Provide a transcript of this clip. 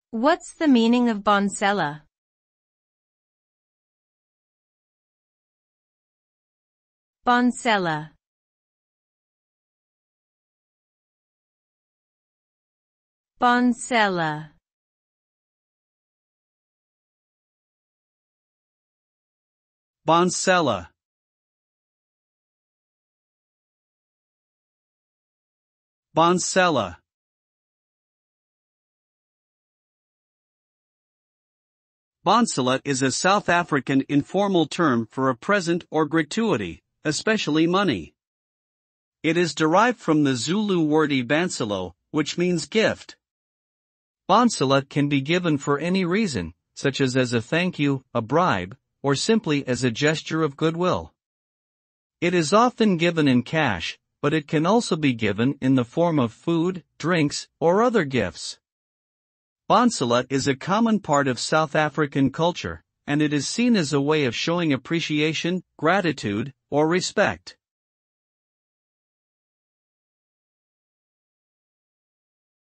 What's the meaning of bonsella? Bonsella. Bonsella. Bonsella. Bonsella. Bonsella is a South African informal term for a present or gratuity, especially money. It is derived from the Zulu word ibanselo, which means gift. Bonsella can be given for any reason, such as a thank you, a bribe, or simply as a gesture of goodwill. It is often given in cash, but it can also be given in the form of food, drinks, or other gifts. Bonsella is a common part of South African culture, and it is seen as a way of showing appreciation, gratitude, or respect.